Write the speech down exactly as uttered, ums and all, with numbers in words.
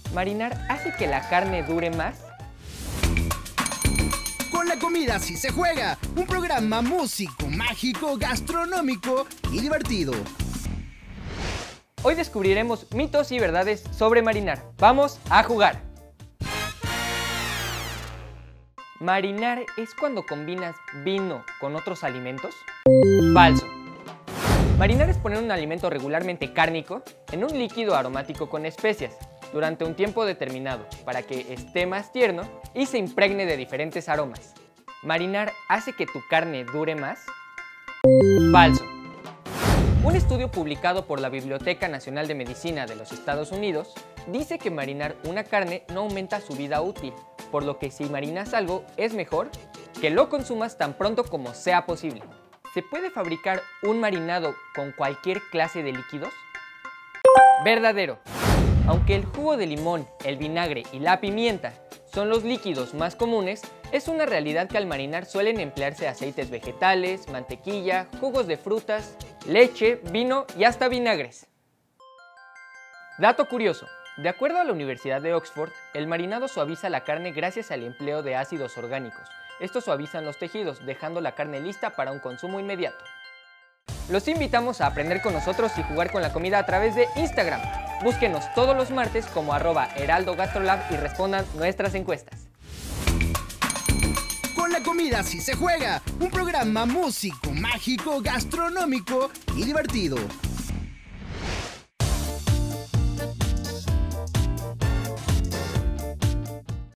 ¿Marinar hace que la carne dure más? Con la comida sí se juega, un programa músico, mágico, gastronómico y divertido. Hoy descubriremos mitos y verdades sobre marinar. ¡Vamos a jugar! ¿Marinar es cuando combinas vino con otros alimentos? Falso. Marinar es poner un alimento regularmente cárnico en un líquido aromático con especias durante un tiempo determinado para que esté más tierno y se impregne de diferentes aromas. ¿Marinar hace que tu carne dure más? Falso. Un estudio publicado por la Biblioteca Nacional de Medicina de los Estados Unidos dice que marinar una carne no aumenta su vida útil, por lo que si marinas algo es mejor que lo consumas tan pronto como sea posible. ¿Se puede fabricar un marinado con cualquier clase de líquidos? Verdadero. Aunque el jugo de limón, el vinagre y la pimienta son los líquidos más comunes, es una realidad que al marinar suelen emplearse aceites vegetales, mantequilla, jugos de frutas, leche, vino y hasta vinagres. Dato curioso. De acuerdo a la Universidad de Oxford, el marinado suaviza la carne gracias al empleo de ácidos orgánicos. Estos suavizan los tejidos, dejando la carne lista para un consumo inmediato. Los invitamos a aprender con nosotros y jugar con la comida a través de Instagram. Búsquenos todos los martes como arroba Heraldo Gastrolab y respondan nuestras encuestas. Con la comida sí se juega, un programa músico, mágico, gastronómico y divertido.